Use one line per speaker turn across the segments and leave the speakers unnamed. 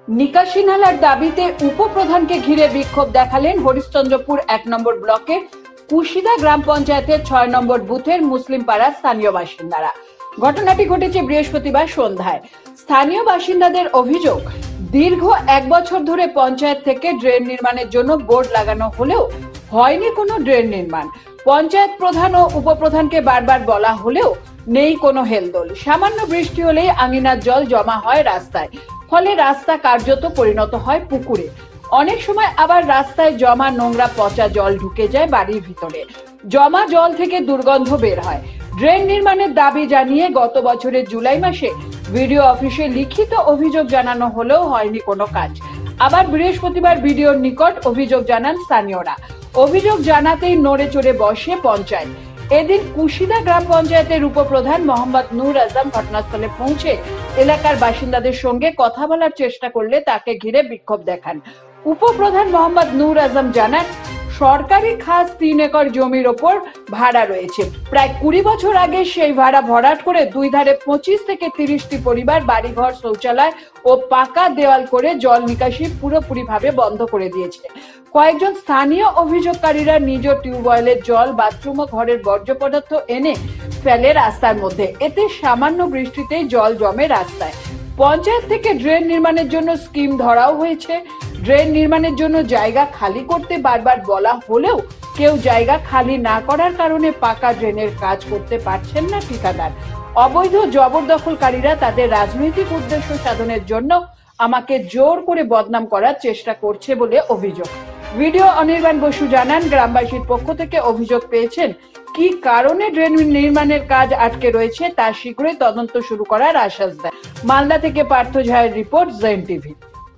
নিকাশি নালার দাবিতে উপপ্রধানকে ঘিরে বিক্ষোভ দেখালেন হরিশ্চন্দ্রপুর ১ নম্বর ব্লকের কুশিদা গ্রাম পঞ্চায়েতের ৬ নম্বর বুথের মুসলিম পাড়ার স্থানীয় বাসিন্দারা। ঘটনাটি ঘটেছে বৃহস্পতিবার সন্ধ্যায়। স্থানীয় বাসিন্দাদের অভিযোগ, দীর্ঘ ১ বছর ধরে পঞ্চায়েত থেকে ড্রেন নির্মাণের জন্য বোর্ড লাগানো হলেও হয়নি কোনো ড্রেন নির্মাণ। পঞ্চায়েত প্রধান ও উপপ্রধানকে বারবার বলা হলেও নেই কোনো হেলদোল। সামান্য বৃষ্টি হলেই আঙিনার জল জমা হয় রাস্তায়, ফলে রাস্তা কার্যত পরিণত হয় পুকুরে। অনেক সময় আবার রাস্তায় জমা নোংরা পচা জল ঢুকে যায় বাড়ির ভিতরে। জমা জল থেকে দুর্গন্ধ বের হয়। ড্রেন নির্মাণের দাবি জানিয়ে গত বছরের জুলাই মাসে ভিডিও অফিসে লিখিত অভিযোগ জানানো হলেও হয়নি কোনো কাজ। আবার বৃহস্পতিবার ভিডিওর নিকট অভিযোগ জানান স্থানীয়রা। অভিযোগ জানাতেই নড়ে চড়ে বসে পঞ্চায়েত। এদিন কুশিদা গ্রাম পঞ্চায়েতের উপপ্রধান মোহাম্মদ নূর আজম ঘটনাস্থলে পৌঁছে এলাকার বাসিন্দাদের সঙ্গে কথা বলার চেষ্টা করলে তাকে ঘিরে বিক্ষোভ দেখান। উপপ্রধান মোহাম্মদ নূর আজম জানান, সরকারি খাস ৩ একর জমির ওপর ভাড়া রয়েছে। প্রায় ২০ বছর আগে সেই ভাড়া ভরাট করে দুই ধারে ২৫ থেকে ৩০টি পরিবার বাড়িঘর, শৌচালয় ও পাকা দেওয়াল করে জল নিকাশি পুরোপুরিভাবে বন্ধ করে দিয়েছে। কয়েকজন স্থানীয় অভিযোগকারীরা নিজ টিউবওয়েলের জল, বাথরুম ও ঘরের বর্জ্য পদার্থ এনে ফেলে রাস্তার মধ্যে। এতে সামান্য বৃষ্টিতেই জল জমে রাস্তায়। পঞ্চায়েত থেকে ড্রেন নির্মাণের জন্য স্কিম ধরাও হয়েছে। ড্রেন নির্মাণের জন্য জায়গা খালি করতে বারবার বলা হলেও কেউ জায়গা খালি না করার কারণে পাকা ড্রেনের কাজ করতে পারছেন না ঠিকাদার। অবৈধ জবরদখলকারীরা তাদের রাজনৈতিক উদ্দেশ্য সাধনের জন্য আমাকে জোর করে বদনাম করার চেষ্টা করছে বলে অভিযোগ। ভিডিও অনির্বাণ বসু জানান, গ্রামবাসীর পক্ষ থেকে অভিযোগ পেয়েছেন কি কারণে ড্রেন নির্মাণের কাজ আটকে রয়েছে তা শীঘ্রই তদন্ত শুরু করার আশ্বাস দেন। মালদা থেকে পার্থ ঝায়ের রিপোর্ট, জেন টিভি।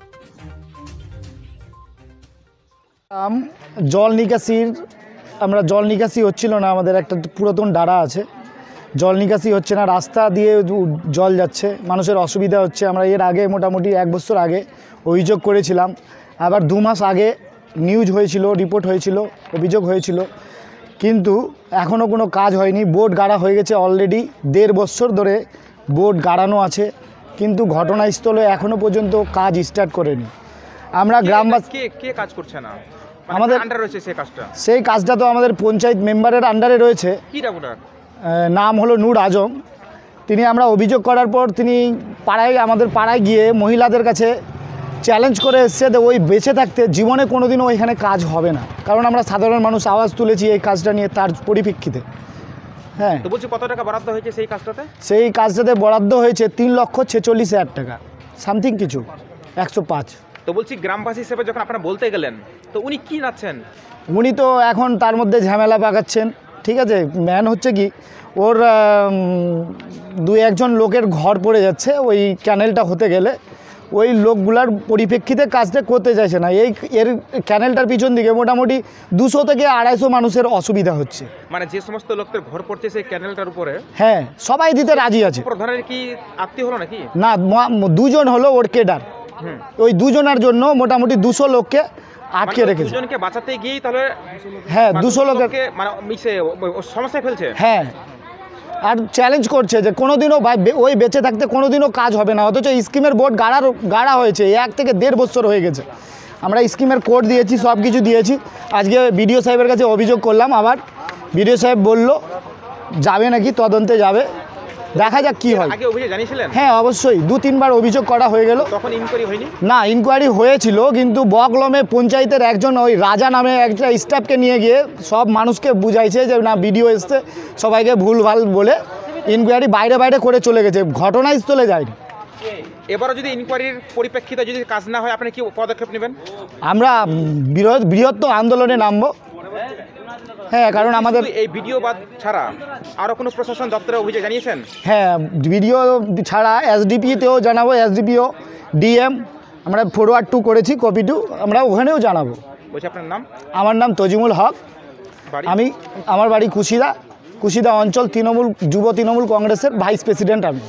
জল নিকাশি হচ্ছিল না। আমাদের একটা পুরাতন ডাড়া আছে, জল নিকাশি হচ্ছে না, রাস্তা দিয়ে জল যাচ্ছে, মানুষের অসুবিধা হচ্ছে। আমরা এর আগে মোটামুটি ১ বছর আগে অভিযোগ করেছিলাম, আবার ২ মাস আগে নিউজ হয়েছিল, রিপোর্ট হয়েছিল, অভিযোগ হয়েছিল, কিন্তু এখনও কোনো কাজ হয়নি। বোর্ড গাড়া হয়ে গেছে অলরেডি, ১.৫ বছর ধরে বোর্ড গাড়ানো আছে, কিন্তু ঘটনাস্থলে এখনও পর্যন্ত কাজ স্টার্ট করেনি। আমরা গ্রামবাসী
কে কাজ করছে না,
আমাদের
আন্ডারে রয়েছে সেই
কাজটা তো আমাদের পঞ্চায়েত মেম্বারের আন্ডারে রয়েছে।
কি
নাম হলো নূর আজম। আমরা অভিযোগ করার পর তিনি আমাদের পাড়ায় গিয়ে মহিলাদের কাছে চ্যালেঞ্জ করে এসছে যে ওই বেঁচে থাকতে জীবনে কোনোদিনও ওইখানে কাজ হবে না, কারণ আমরা সাধারণ মানুষ আওয়াজ তুলেছি এই কাজটা নিয়ে, তার পরিপ্রেক্ষিতে। হ্যাঁ,
তো বলছি কত টাকা বরাদ্দ হয়েছে
সেই কাজটাতে বরাদ্দ হয়েছে ৩,46,০০০ টাকা সামথিং কিছু, ১০৫।
তো বলছি গ্রামবাসী হিসেবে যখন আপনারা বলতে গেলেন, তো উনি কি নাচ্ছেন?
উনি তো এখন তার মধ্যে ঝামেলা পাকাচ্ছেন। ঠিক আছে, ম্যান হচ্ছে কি, ওর ২-১ জন লোকের ঘর পড়ে যাচ্ছে ওই ক্যানেলটা হতে গেলে, ওই লোকগুলার পরিপ্রেক্ষিতে কাজটা করতে চাইছে না। এর ক্যানেলটার পিছন দিকে মোটামুটি ২০০ থেকে ২৫০ মানুষের অসুবিধা হচ্ছে।
মানে যে সমস্ত লোকদের ঘর পড়ছে সেই ক্যানেলটার উপরে,
হ্যাঁ, সবাই দিতে রাজি আছে।
প্রধানের কি আত্মীয় হলো নাকি?
না, ২ জন হলো ওর কেডার। ওই ২ জনের জন্য মোটামুটি ২০০ লোককে আটকে রেখেছে।
২ জনকে বাঁচাতে গিয়েই তাহলে,
হ্যাঁ, 200 লোককে
মানে সমস্যায় ফেলছে।
হ্যাঁ, আর চ্যালেঞ্জ করছে যে কোনোদিনও ওই বেঁচে থাকতে কোনোদিনও কাজ হবে না, অথচ স্কিমের বোর্ড গাড়া হয়েছে ১ থেকে ১.৫ বছর হয়ে গেছে। আমরা স্কিমের কোড দিয়েছি, সব কিছু দিয়েছি। আজকে বিডিও সাহেবের কাছে অভিযোগ করলাম, আবার বিডিও সাহেব বলল যাবে নাকি, তদন্তে যাবে, দেখা যাক কি হয়।
আগে অভিযোগ জানিয়েছিলেন?
হ্যাঁ, অবশ্যই ২-৩ বার অভিযোগ করা হয়ে গেল।
তখন ইনকোয়ারি হয়নি? না,
ইনকোয়ারি হয়েছিল, কিন্তু বকলমে পঞ্চায়েতের একজন ওই রাজা নামে একটা স্টাফকে নিয়ে গিয়ে সব মানুষকে বুঝাইছে যে না, ভিডিও এসছে, সবাইকে ভুলভাল বলে ইনকোয়ারি বাইরে করে চলে গেছে, ঘটনাস্থলে যায়নি।
এবারও যদি ইনকোয়ারির পরিপ্রেক্ষিতে যদি কাজ না হয়, আপনি কি পদক্ষেপ নেবেন?
আমরা বৃহত্তর আন্দোলনে নামবো। হ্যাঁ, কারণ আমাদের
এই ভিডিও বাদ ছাড়া আরও কোনো প্রশাসন দপ্তরে অভিযোগ জানিয়েছেন?
হ্যাঁ, ভিডিও ছাড়া এসডিপিতেও জানাবো, এসডিপিও, ডিএম আমরা ফরওয়ার্ড 2 করেছি, কপি 2 আমরা ওখানেও জানাবো।
বলছি আপনার নাম?
আমার নাম তজিমুল হক। আমার বাড়ি কুশিদা অঞ্চল যুব তৃণমূল কংগ্রেসের ভাইস প্রেসিডেন্ট আমি।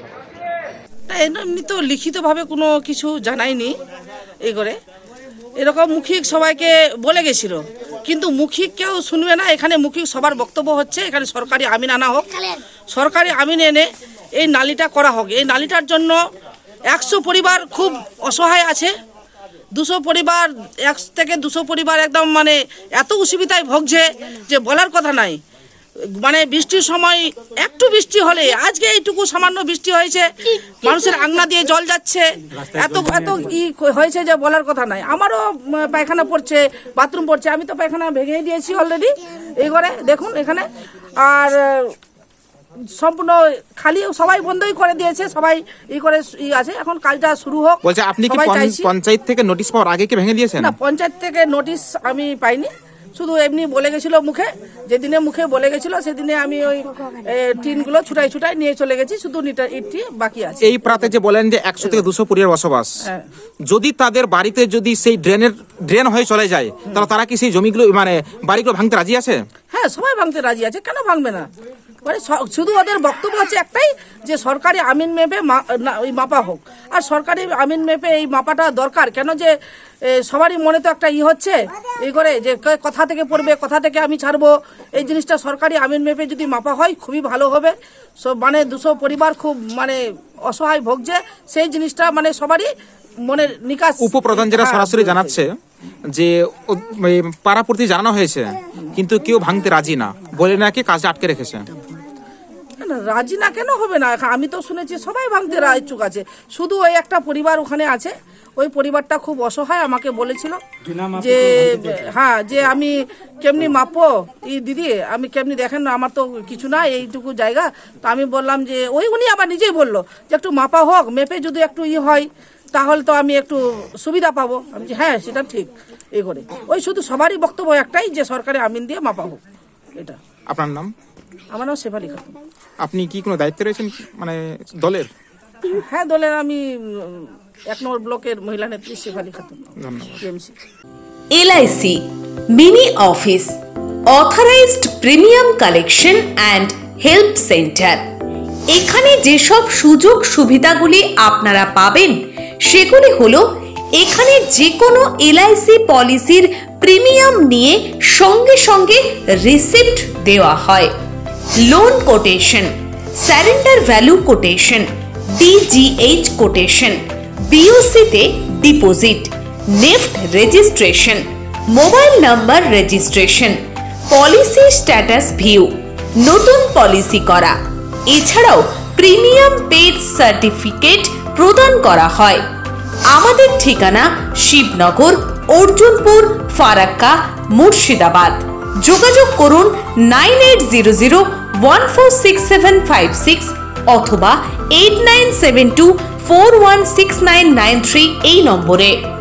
এমনি তো লিখিতভাবে কোনো কিছু জানাইনি। এই করে এরকম মৌখিক সবাইকে বলে গেছিল, কিন্তু মৌখিক কেউ শুনবে না। এখানে মৌখিক সবার বক্তব্য হচ্ছে এখানে সরকারি আমিন আনা হোক, সরকারি আমিন এনে এই নালিটা করা হোক। এই নালিটার জন্য 100 পরিবার খুব অসহায় আছে, 200 পরিবার 1 থেকে 200 পরিবার একদম মানে এত অসুবিধায় ভুগছে যে বলার কথা নাই। মানে বৃষ্টির সময় একটু বৃষ্টি হলে, আজকে এইটুকু সামান্য বৃষ্টি হয়েছে, মানুষের আংনা দিয়ে জল যাচ্ছে, এত এত ই হয়েছে যে বলার কথা নাই। আমারও পায়খানা পড়ছে, বাথরুম পড়ছে, আমি তো পায়খানা ভেঙে দিয়েছি অলরেডি এই ঘরে দেখুন এখানে। আর সম্পূর্ণ খালি, সবাই বন্ধই করে দিয়েছে, সবাই ই করে ই আছে, এখন কাজটা শুরু হোক।
বলছে আপনি কি
সবাই চাইছি।
পঞ্চায়েত থেকে নোটিশ পাওয়ার আগে কি ভেঙে দিয়েছেন?
না, পঞ্চায়েত থেকে নোটিশ আমি পাইনি, শুধু এমনি বলে গেছিল মুখে, যেদিনে মুখে বলে গেছিল সেদিনে আমি ওই টিনগুলো ছুটাই ছুটাই নিয়ে চলে গেছি, শুধু ইটটি বাকি আছে।
এই প্রাতে যে বলেন যে 100 থেকে 200 পরিবার বসবাস, যদি তাদের বাড়িতে যদি সেই ড্রেন হয়ে চলে যায়, তাহলে তারা কি সেই জমিগুলো মানে বাড়িগুলো ভাঙতে রাজি আছে?
হ্যাঁ, সবাই ভাঙতে রাজি আছে, কেন ভাঙবে না? মানে শুধু ওদের বক্তব্য হচ্ছে একটাই, যে সরকারি আমিন মেপে ওই মাপা হোক। আর সরকারি আমিন মেপে এই মাপাটা দরকার কেন, যে সবারই মনে তো একটা ই হচ্ছে এই করে যে কথা থেকে পড়বে, কথা থেকে আমি ছাড়বো, এই জিনিসটা সরকারি আমিন মেপে যদি মাপা হয় খুবই ভালো হবে। সব মানে 200 পরিবার খুব মানে অসহায় ভুগছে, সেই জিনিসটা মানে সবারই মনের নিকাশ।
উপপ্রধান যেটা সরাসরি জানাচ্ছে যে পাড়াপড়তি জানানো হয়েছে, কিন্তু কেউ ভাঙতে রাজি না, বলে নাকি কাজটা আটকে রেখেছে।
রাজি না কেন হবে না? আমি তো শুনেছি সবাই ভাঙতে ইচ্ছুক আছে, শুধু ওই একটা পরিবার ওখানে আছে, ওই পরিবারটা খুব অসহায়, আমাকে বলেছিল যে হ্যাঁ, যে আমি কেমনি মাপো দিদি, আমি কেমনি দেখেন না, আমার তো কিছু না, এইটুকু জায়গা। তো আমি বললাম যে উনি আবার নিজেই বললো যে একটু মাপা হোক, মেপে যদি একটু ই হয় তাহলে তো আমি একটু সুবিধা পাবো। আমি হ্যাঁ, সেটা ঠিক। এই করে ওই শুধু সবারই বক্তব্য একটাই, যে সরকারি আমিন দিয়ে মাপা হোক। এটা।
আপনার নাম?
আমার নাম শেফালি খাতুন।
আপনি কি কোনো দায়িত্বে রয়েছেন মানে দলের?
হ্যাঁ, দলের আমি 1 নম্বর ব্লকের মহিলা নেত্রী শেফালি খাতুন।
ধন্যবাদ।
LIC mini office, authorised premium collection and help centre. এখানে যেসব সুযোগ সুবিধাগুলি আপনারা পাবেন সেগুলি হলো, এখানে যে কোনো LIC পলিসির প্রিমিয়াম নিয়ে সঙ্গে সঙ্গে রিসিপ্ট দেওয়া হয়, loan quotation, surrender value quotation, DGH quotation, BOC-তে deposit, NEFT registration, mobile number registration, policy status view, নতুন পলিসি করা, এছাড়াও প্রিমিয়াম পেড সার্টিফিকেট প্রদান করা হয়। আমাদের ঠিকানা শিবনগর, অর্জুনপুর, ফারাক্কা, মুর্শিদাবাদ। যোগাযোগ করুন 9800146756 অথবা 8972416993 এই নম্বরে।